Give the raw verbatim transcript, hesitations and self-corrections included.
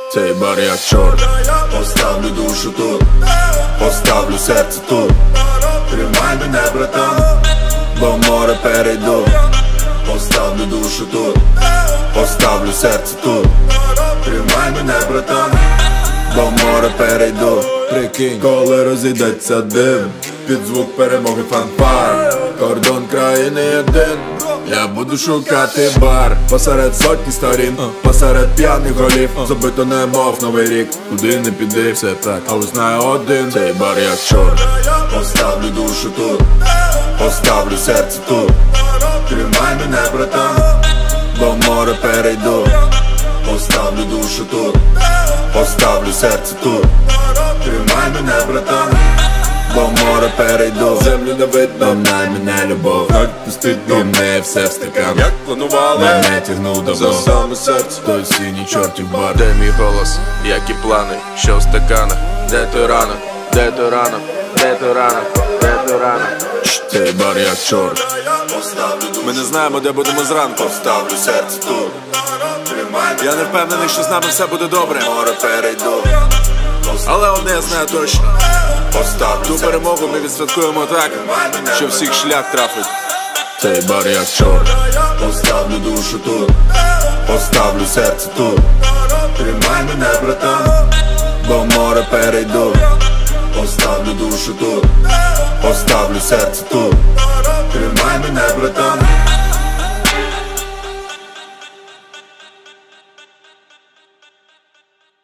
Цей бар як чорт. Поставлю душу тут, поставлю серце тут. Тримай мене, братан, бо море перейду. Поставлю душу тут, поставлю серце тут. Тримай мене, братан, бо море перейду. Прикинь, коли розійдеться дим, під звук перемоги фанфар, кордон країни один, я буду шукати бар. Посеред сотні сторін, посеред п'яних голів, забито немов новий рік, куди не піди, все так, але знаю один, цей бар як чорт. Поставлю душу тут, поставлю серце тут. Тримай мене, братан, бо море перейду. Поставлю душу тут, поставлю серце тут. Тримай мене, братан, бо море перейду. Землю не видно, най мене любов. Відпустить до мене все в стакан. Як планували, мене тягнув давно за саме серце, той синій чортів бар. Де мій голос, які плани, що в стаканах? Де той ранок, де той ранок, де той ранок, де той ранок? Цей бар як чорт. Ми не знаємо, де будемо зранку. Поставлю серце тут. Я не впевнений, що з нами все буде добре. Море перейду. Але одне я знаю точно. Поставлю Ту перемогу ми відсвяткуємо так, що всіх шлях трафить. Цей бар як чорт. Поставлю душу тут, поставлю серце тут. Тримай мене, братан, бо море перейду. Поставлю душу тут, поставлю серце тут.